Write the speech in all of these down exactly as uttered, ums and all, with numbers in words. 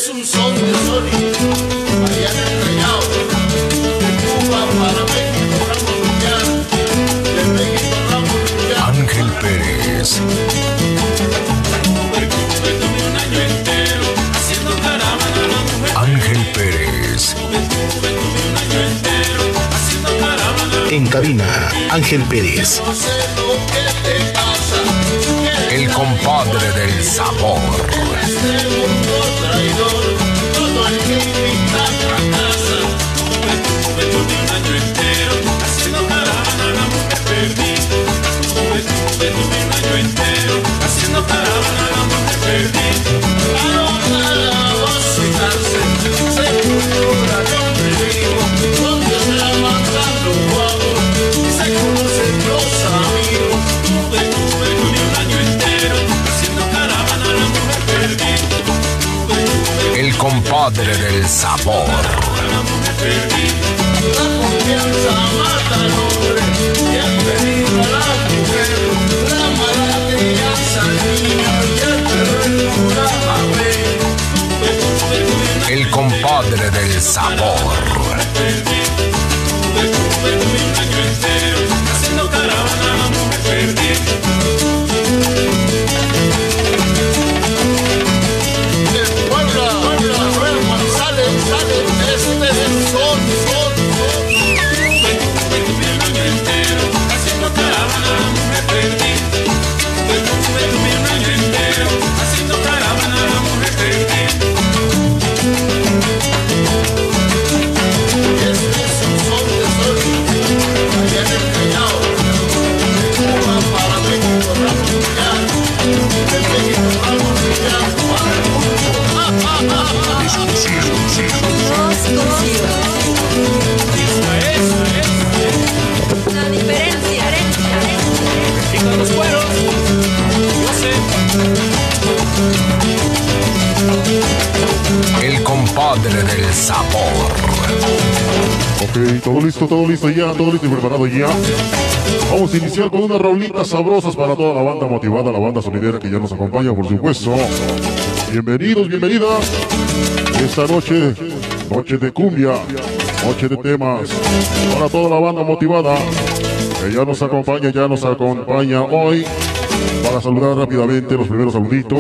es un son de sonido, allá en el Callao, de Cuba para México, Ramos Luñán, de México, Ramos Luñán. Ángel Pérez. Ángel Pérez. En cabina, Ángel Pérez. El compadre del sabor. El compadre del sabor. La confianza mata al hombre, bienvenido a la mujer, la mala crianza al niño y el perro la mamé. El compadre del sabor. La diferencia. Y con los cueros, yo sé. El compadre del sabor. Ok, todo listo, todo listo ya, todo listo y preparado ya. Vamos a iniciar con unas rolitas sabrosas para toda la banda motivada, la banda sonidera que ya nos acompaña, por supuesto. Bienvenidos, bienvenidas. Esta noche, noche de cumbia, noche de temas, para toda la banda motivada que ya nos acompaña, ya nos acompaña hoy. Para saludar rápidamente los primeros saluditos.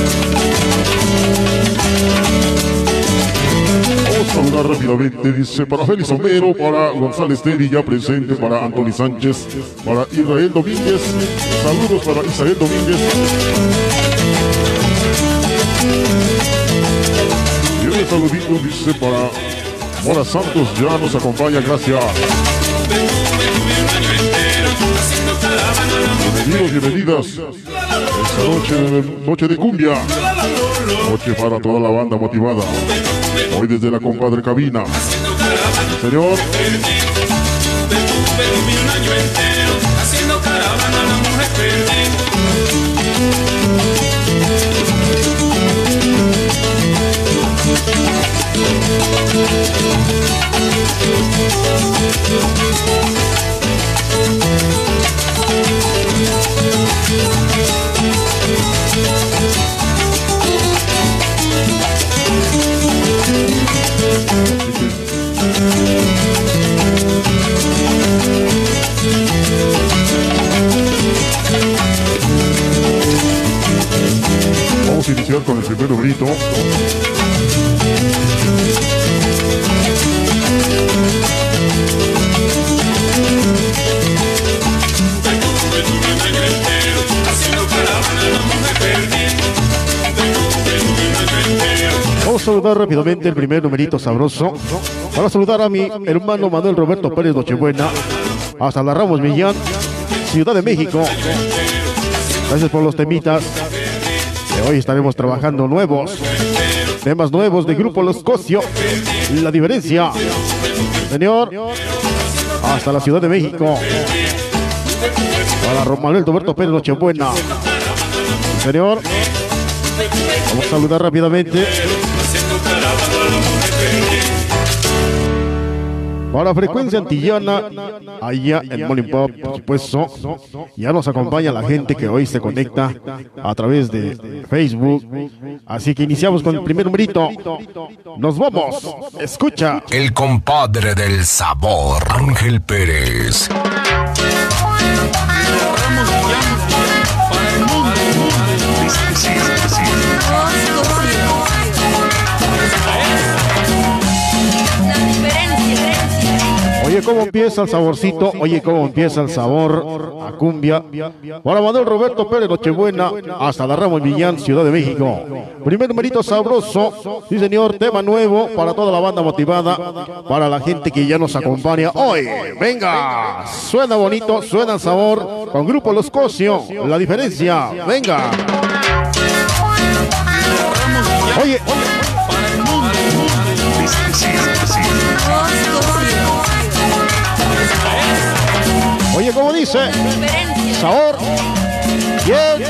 Vamos a saludar rápidamente, dice, para Félix Homero, para González Teddy ya presente, para Anthony Sánchez, para Israel Domínguez. Saludos para Israel Domínguez. Y un saludito, dice, para Mora Santos, ya nos acompaña, gracias. Bienvenidos, bienvenidas. Esta noche, noche de cumbia. Noche para toda la banda motivada. Hoy desde la compadre cabina. Señor. Vamos a iniciar con el primer grito. Vamos a saludar rápidamente el primer numerito sabroso. Para saludar a mi hermano Manuel Roberto Pérez Nochebuena, hasta la Ramos Millán, Ciudad de México. Gracias por los temitas. De hoy estaremos trabajando nuevos. Temas nuevos de Grupo Los Cosio. La diferencia. Señor. Hasta la Ciudad de México. Para Manuel Roberto Pérez Nochebuena. Señor. Vamos a saludar rápidamente. Para Frecuencia Antillana, allá en Molimpop, por supuesto. Ya nos acompaña la gente que hoy se conecta a través de Facebook. Así que iniciamos con el primer numerito. Nos vamos. Escucha. El compadre del sabor, Ángel Pérez. Oye, cómo empieza el saborcito, oye, cómo empieza el sabor a cumbia. Para Manuel Roberto Pérez, Nochebuena, hasta la Ramos Villán, Ciudad de México. Primer numerito sabroso, sí señor, tema nuevo para toda la banda motivada, para la gente que ya nos acompaña hoy. Venga, suena bonito, suena el sabor, con Grupo Los Cosio, La Diferencia, venga. Oye, oye. Oye, ¿cómo dice? Sabor. Bien.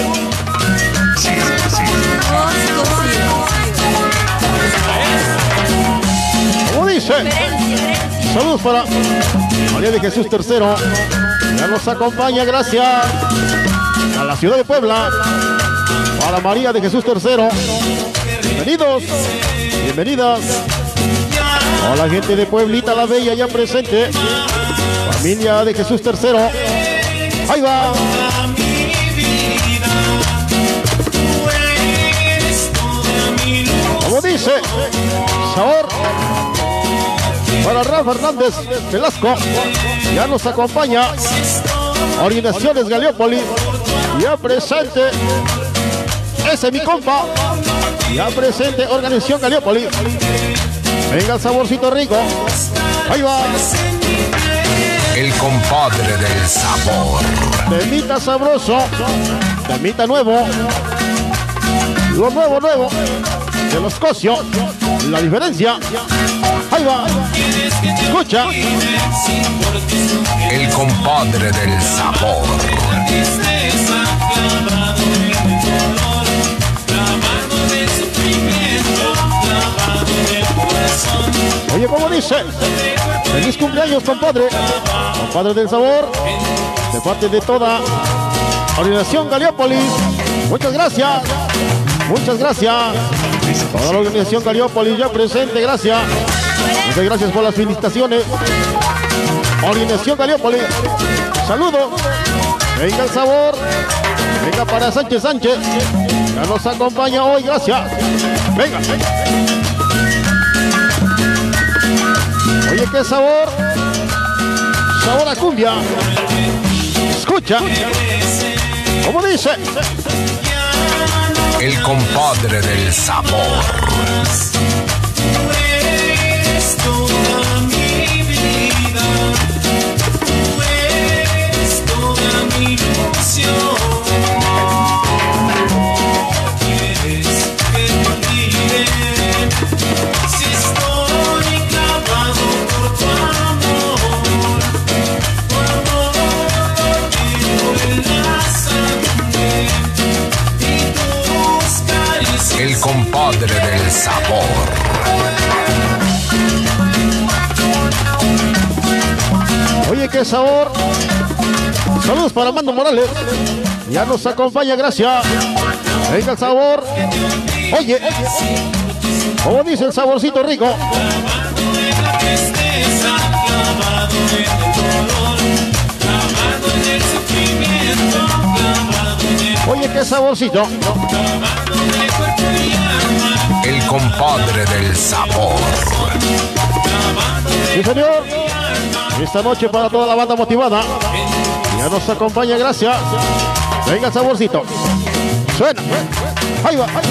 ¿Cómo dice? Saludos para María de Jesús Tercero. Ya nos acompaña, gracias. A la ciudad de Puebla. Para María de Jesús Tercero. Bienvenidos. Bienvenidas. A la gente de Pueblita la Bella ya presente. Familia de Jesús Tercero. Ahí va. Como dice, sabor para Rafa Hernández Velasco. Ya nos acompaña. Orientaciones Galeópolis. Ya presente. Ese es mi compa. Ya presente Organización Galeópolis. Venga el saborcito rico. Ahí va. El compadre del sabor. Temita sabroso. Temita nuevo. Lo nuevo, nuevo. De Los Cosio. La Diferencia. Ahí va. Escucha. El compadre del sabor. Oye, ¿cómo dice? Feliz cumpleaños, compadre. Compadre del sabor. De parte de toda Organización Galeópolis. Muchas gracias. Muchas gracias. Toda la Organización Galeópolis ya presente, gracias. Muchas gracias por las felicitaciones. Organización Galeópolis. Saludos. Venga el sabor. Venga para Sánchez Sánchez. Ya nos acompaña hoy, gracias. Venga, venga. Oye, qué sabor. Sabor a cumbia. Escucha. ¿Cómo dice? El compadre del sabor. Tú eres toda mi vida. Tú eres toda mi ilusión. Quieres que te olvide. Si estoy clavado por tu amor, tu amor lo llevo en la sangre y tus caricias. El compadre del sabor. Oye, qué sabor. Saludos para Armando Morales. Ya nos acompaña, gracias. Venga el sabor. Oye, ¿cómo dice el saborcito rico? Oye, qué saborcito. El compadre del sabor. Sí, señor. Esta noche para toda la banda motivada. Ya nos acompaña, gracias. Venga el saborcito. Suena. Ahí va. Ahí va.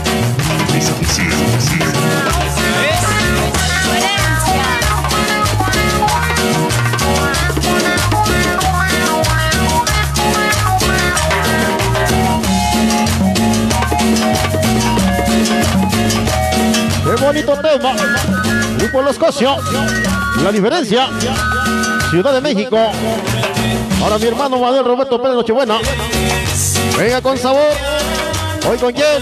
Qué bonito tema. Grupo Los Cosio. La Diferencia. Ciudad de México. Para mi hermano Manuel Roberto Pérez, Nochebuena. Venga con sabor. Hoy con quién.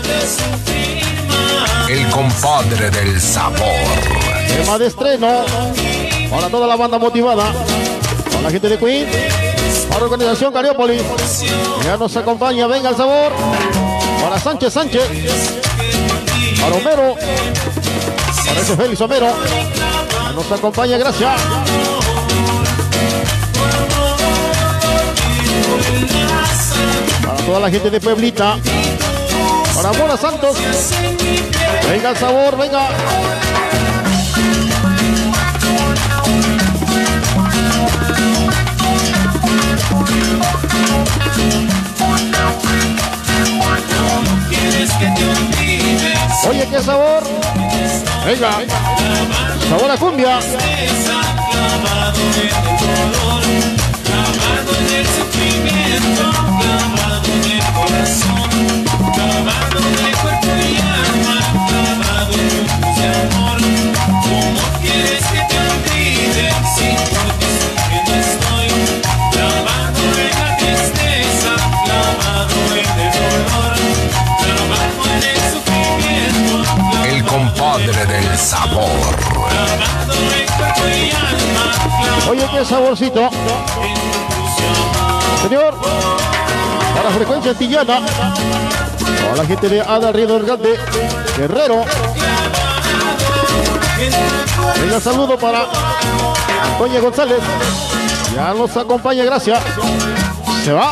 El compadre del sabor. Tema de estreno. Para toda la banda motivada. Para la gente de Queen. Para la organización Cariópolis. Ya nos acompaña, venga el sabor. Para Sánchez Sánchez. Para Homero. Para ese Félix Homero. Ya nos acompaña, gracias. Para toda la gente de Pueblita. Para Mora Santos. Venga el sabor, venga. Oye, qué sabor. Venga. Sabor a cumbia. Compadre del sabor. Oye, qué saborcito. Señor, para Frecuencia Antillana. Para la gente de Ada Río del Grande, Guerrero. Venga, saludo para Antonia González. Ya nos acompaña, gracias. Se va.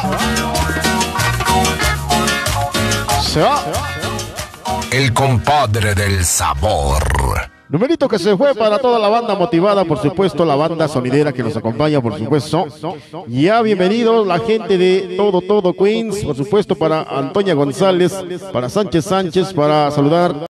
Se va. El compadre del sabor. Numerito que se fue para toda la banda motivada, por supuesto, la banda sonidera que nos acompaña, por supuesto. Ya bienvenidos la gente de Todo Todo Queens, por supuesto, para Antonia González, para Sánchez Sánchez, para saludar